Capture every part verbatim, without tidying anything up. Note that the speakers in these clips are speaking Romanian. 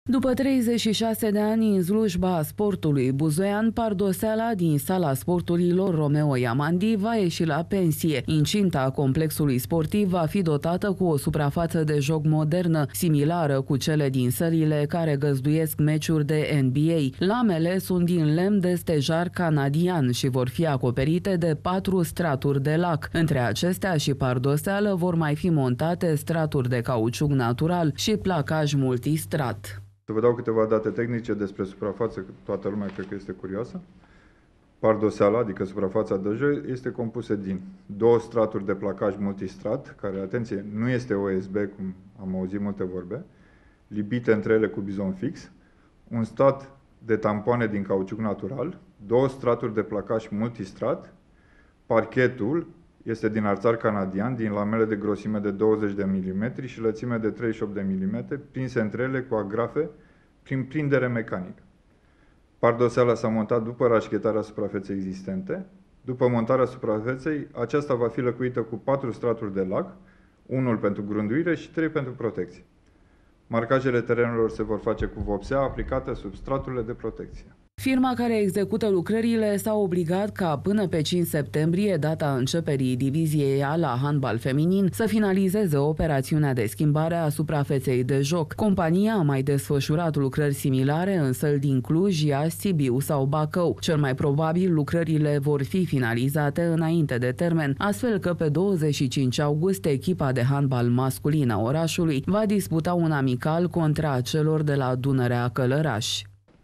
După treizeci și șase de ani în slujba sportului buzoian, Pardoseala din sala sporturilor Romeo Iamandi va ieși la pensie. Incinta complexului sportiv va fi dotată cu o suprafață de joc modernă, similară cu cele din sălile care găzduiesc meciuri de N B A. Lamele sunt din lemn de stejar canadian și vor fi acoperite de patru straturi de lac. Între acestea și Pardoseală vor mai fi montate straturi de cauciuc natural și placaj multistrat. Să vă dau câteva date tehnice despre suprafață, că toată lumea cred că este curioasă. Pardoseala, adică suprafața de joi, este compusă din două straturi de placaj multistrat, care, atenție, nu este O S B, cum am auzit multe vorbe, lipite între ele cu bizon fix, un strat de tampoane din cauciuc natural, două straturi de placaj multistrat, parchetul este din arțar canadian, din lamele de grosime de douăzeci de milimetri și lățime de treizeci și opt de milimetri, prinse între ele cu agrafe prin prindere mecanică. Pardoseala s-a montat după rașchetarea suprafeței existente. După montarea suprafeței, aceasta va fi lăcuită cu patru straturi de lac, unul pentru grunduire și trei pentru protecție. Marcajele terenurilor se vor face cu vopsea aplicată sub straturile de protecție. Firma care execută lucrările s-a obligat ca până pe cinci septembrie, data începerii diviziei A la handbal feminin, să finalizeze operațiunea de schimbare a suprafeței de joc. Compania a mai desfășurat lucrări similare în săli din Cluj, Iași, Sibiu sau Bacău. Cel mai probabil lucrările vor fi finalizate înainte de termen, astfel că pe douăzeci și cinci august echipa de handbal masculin a orașului va disputa un amical contra celor de la Dunărea Călăraș.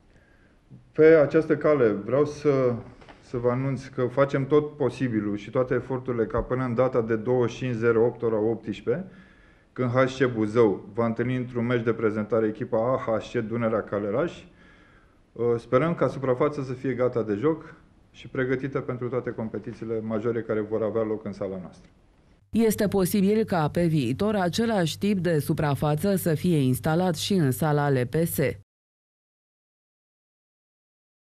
Pe această cale vreau să, să vă anunț că facem tot posibilul și toate eforturile ca până în data de douăzeci și cinci zero opt ora optsprezece, când H C Buzău va întâlni într-un meci de prezentare echipa A H C Dunărea Călăraș, sperăm ca suprafața să fie gata de joc și pregătită pentru toate competițiile majore care vor avea loc în sala noastră. Este posibil ca pe viitor același tip de suprafață să fie instalat și în sala L P S.